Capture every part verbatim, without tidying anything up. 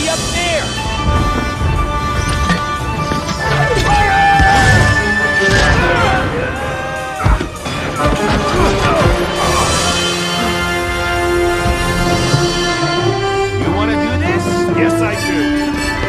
be up there! You want to do this? Yes, I do.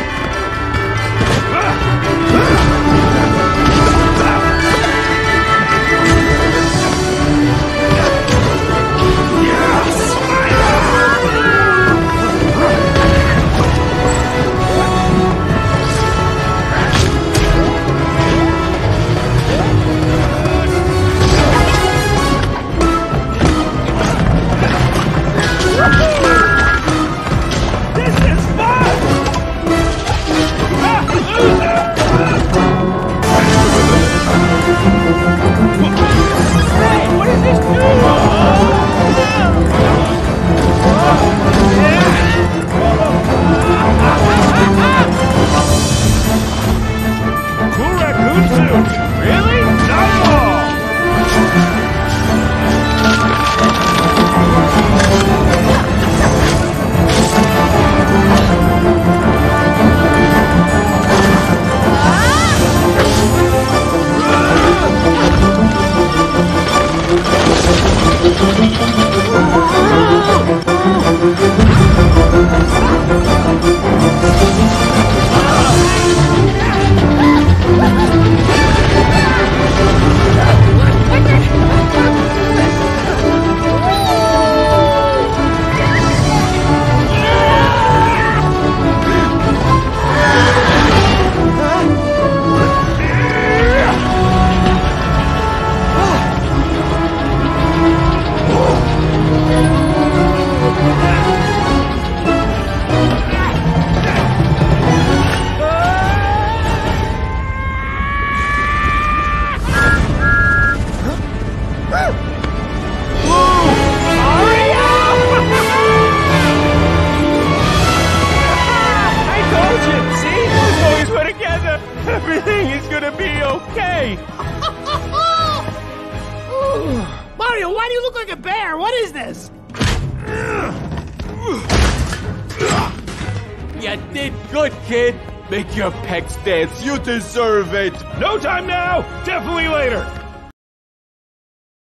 Everything is gonna be okay! Mario, why do you look like a bear? What is this? You did good, kid! Make your pecs dance, you deserve it! No time now! Definitely later!